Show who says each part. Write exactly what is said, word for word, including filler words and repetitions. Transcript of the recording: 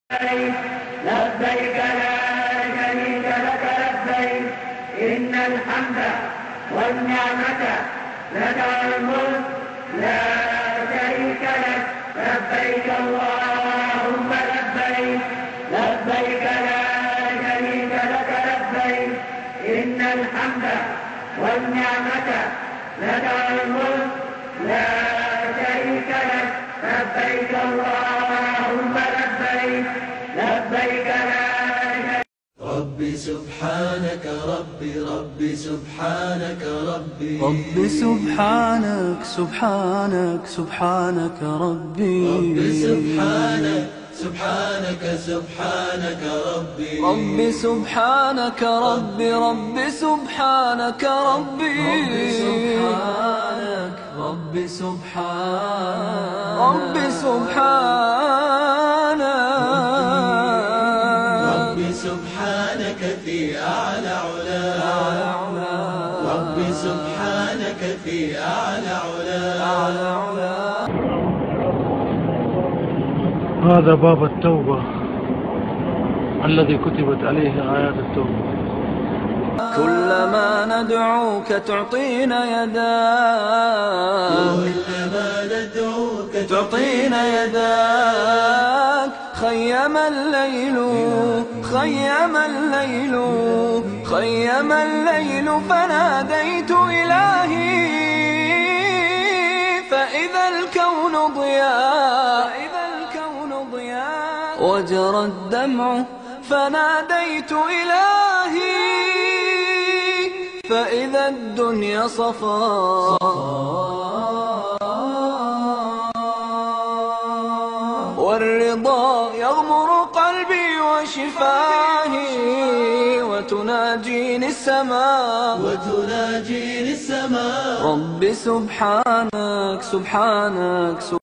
Speaker 1: لبيك لا شريك لك لبيك إن الحمد والنعمة لك الملك لا شريك لك لبيك اللهم لبيك لبيك لا شريك لك لبيك إن الحمد والنعمة لك الملك لا شريك لك لبيك اللهم لبيك لبيك لا
Speaker 2: ربي سبحانك ربي ربي سبحانك ربي
Speaker 3: ربي سبحانك سبحانك سبحانك ربي
Speaker 2: ربي سبحانك سبحانك سبحانك ربي
Speaker 3: ربي سبحانك ربي ربي سبحانك ربي
Speaker 2: ربي سبحانك ربي سبحانك
Speaker 3: ربي سبحانك
Speaker 2: ربي سبحانك في أعلى علا ربي سبحانك في أعلى علا.
Speaker 4: هذا باب التوبة الذي كتبت عليه آيات التوبة.
Speaker 3: كلما ندعوك تعطينا يداك
Speaker 2: كلما ندعوك
Speaker 3: تعطينا يداك خيم الليل خيم الليل خيم الليل فناديت إلهي فإذا الكون ضياء وجرى الدمع فناديت إلهي فإذا الدنيا صفا والرضا يغمر قلبي وشفاهي وتناجيني السماء
Speaker 2: وتناجيني السماء.
Speaker 3: ربي سبحانك سبحانك